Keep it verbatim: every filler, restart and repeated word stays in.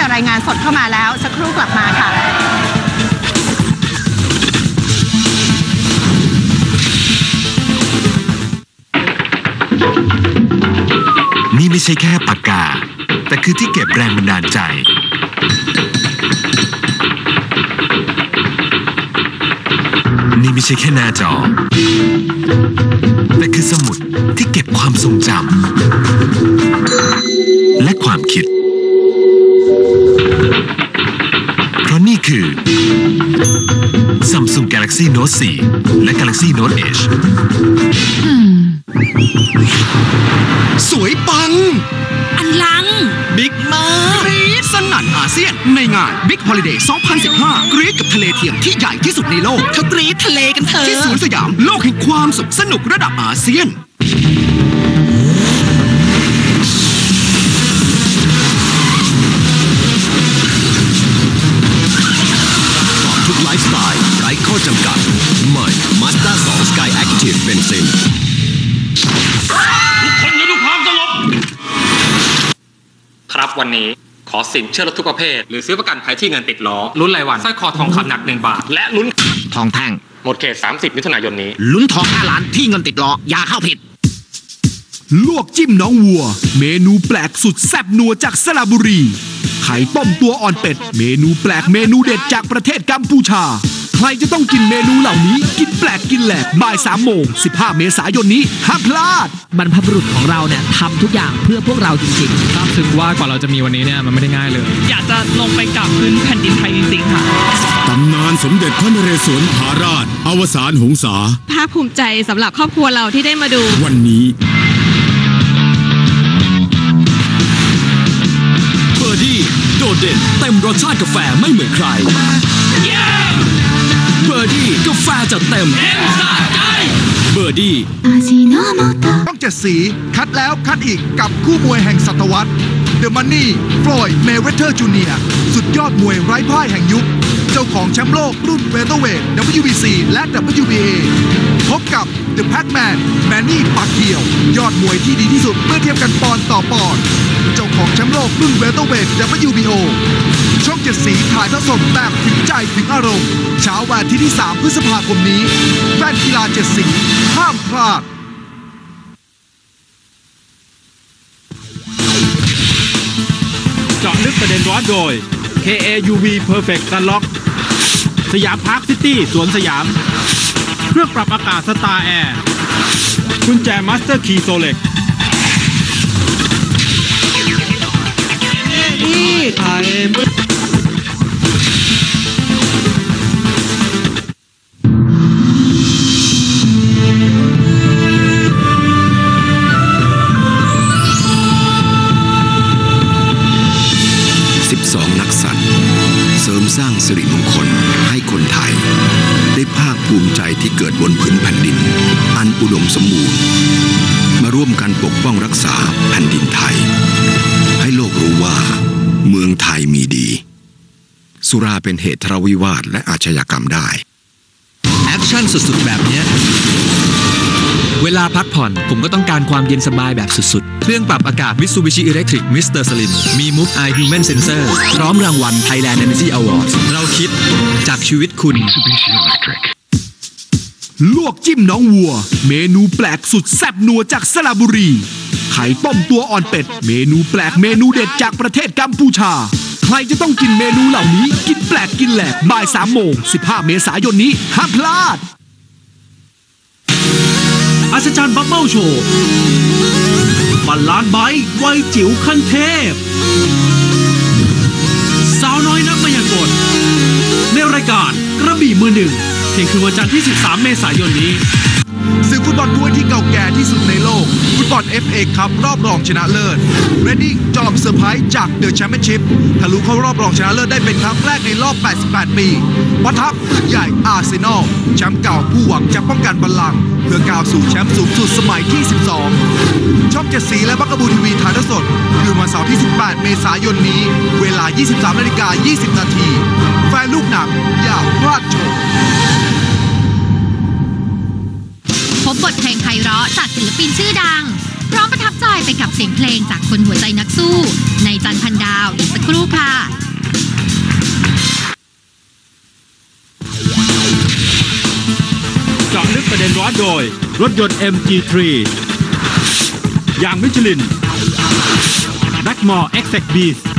จะรายงานสดเข้ามาแล้วสักครู่กลับมาค่ะนี่ไม่ใช่แค่ปากกาแต่คือที่เก็บแรงบันดาลใจนี่ไม่ใช่แค่หน้าจอแต่คือสมุดที่เก็บความทรงจำและความคิดเพราะนี่คือ Samsung Galaxy Note โฟร์ และ Galaxy Note Edge สวยปังอลังบิ๊กมากกรี๊ดสนั่นอาเซียนในงาน Big Holiday สองพันสิบห้ากรี๊ดกับทะเลเทียมที่ใหญ่ที่สุดในโลกเขากรี๊ดทะเลกันเถอะที่สวนสยามโลกแห่งความสุขสนุกระดับอาเซียนทุกไลฟ์สไตล์ไร้ข้อจำกัดใหม่ Mazda ทู Sky Active Benzene ทุกคนอยู่ด้วยความสงบครับวันนี้ขอสินเชื่อรถทุกประเภทหรือซื้อประกันภัยที่เงินติดล้อลุ้นรายวันสร้อยคอทองคำหนักหนึ่งบาทและลุ้นทองแท่งหมดเขตสามสิบมิถุนายนนี้ลุ้นทองห้าล้านที่เงินติดล้ออย่าเข้าผิดลวกจิ้มน้องวัวเมนูแปลกสุดแซ่บนัวจากสระบุรีไข่ต้มตัวอ่อนเป็ดเมนูแปลกเมนูเด็ดจากประเทศกัมพูชาใครจะต้องกินเมนูเหล่านี้กินแปลกกินแหลกบ่ายสามโมงสิบห้าเมษายนนี้ห้ามพลาดบรรพบุรุษของเราเนี่ยทำทุกอย่างเพื่อพวกเราจริงๆทราบซึ้งว่ากว่าเราจะมีวันนี้เนี่ยมันไม่ได้ง่ายเลยอยากจะลงไปกราบพื้นแผ่นดินไทยจริงๆค่ะตำนานสมเด็จพระนเรศวรมหาราชอวสานหงสาภาคภูมิใจสำหรับครอบครัวเราที่ได้มาดูวันนี้เบอร์ดี้โดดเด่นเต็มรสชาติกาแฟไม่เหมือนใครเบอร์ดี้กาแฟจัดเต็มเบอร์ดี้ต้องเจ็ดสีคัดแล้วคัดอีกกับคู่มวยแห่งศตวรรษ The Money ฟลอยด์ เมเวเธอร์ จูเนียร์ สุดยอดมวยไร้พ่ายแห่งยุคเจ้าของแชมป์โลกรุ่นเฟเธอร์เวท ดับเบิลยู บี ซี และ ดับเบิลยู บี เอ พบกับ The Pac-Man แมนนี่ปากเขียวยอดมวยที่ดีที่สุดเมื่อเทียบกันปอนด์ต่อปอนด์เจ้าของแชมป์โลกรุ่นเฟเธอร์เวท ดับเบิลยู บี โอ ช่องเจ็ดสีถ่ายทอดสดแบบถึงใจถึงอารมณ์เช้าวันอาทิตย์ที่สามพฤษภาคมนี้แฟนกีฬาเจ็ดสีห้ามพลาดเจาะลึกประเด็นร้อนโดย เค เอ ยู วี Perfect Sunlock สยามพาร์คซิตี้สวนสยามเครื่องปรับอากาศสตาร์แอร์กุญแจมาสเตอร์คีย์โซเล็กนี่ไทยสิบสองนักสัตว์เสริมสร้างสิริมงคลให้คนไทยได้ภาคภูมิใจที่เกิดบนผืนแผ่นดินอันอุดมสมบูรณ์มาร่วมกันปกป้องรักษาแผ่นดินไทยให้โลกรู้ว่าเมืองไทยมีดีสุราเป็นเหตุทะเลาะวิวาทและอาชญากรรมได้แอคชั่นสุดๆแบบนี้เวลาพักผ่อนผมก็ต้องการความเย็นสบายแบบสุดๆเครื่องปรับอากาศ Mitsubishi Electric มิสเตอร์ Slim มี Move Eye Human Sensor พร้อมรางวัล Thailand Energy Awards เราคิดจากชีวิตคุณ Mitsubishi Electric ลวกจิ้มน้องวัวเมนูแปลกสุดแซ่บนัวจากสระบุรีไข่ต้มตัวอ่อนเป็ดเมนูแปลกเมนูเด็ดจากประเทศกัมพูชาใครจะต้องกินเมนูเหล่านี้กินแปลกกินแหลกบ่ายสามโมงสิบห้าเมษายนนี้ห้ามพลาดอัศจรรย์บับเบิ้ลโชว์บัลลานไบวัยจิ๋วขั้นเทพสาวน้อยนักมายากลในรายการกระบี่มือหนึ่งเพียงคืนวันจันทร์ที่สิบสามเมษายนนี้ศึกฟุตบอลถ้วยที่เก่าแก่ที่สุดในโลกฟุตบอล เอฟ เอ คัพรอบรองชนะเลิศเรดดิ้งจอมเซอร์ไพรส์จากเดอะแชมเปี้ยนชิพทะลุเข้ารอบรองชนะเลิศได้เป็นครั้งแรกในรอบแปดสิบแปดปีปะทะปืนใหญ่อาร์เซนอลแชมป์เก่าผู้หวังจะป้องกันบัลลังก์เพื่อก้าวสู่แชมป์สูงสุดสมัยที่สิบสองช่องเจ็ดสีและบักกะบูทีวีถ่ายทอดสดคืนวันเสาร์ที่สิบแปดเมษายนนี้เวลา ยี่สิบสามนาฬิกายี่สิบนาทีแฟนลูกหนังอย่าพลาดชมพบบทเพลงไพเราะจากศิลปินชื่อดังพร้อมประทับใจไปกับเสียงเพลงจากคนหัวใจนักสู้ในจันทร์พันดาวอีกสักครู่ค่ะเจาะลึกประเด็นร้อนโดยรถยนต์ เอ็ม จี ทรี ยางมิชลินแบ็กมอร์ เอ็กเซก บีส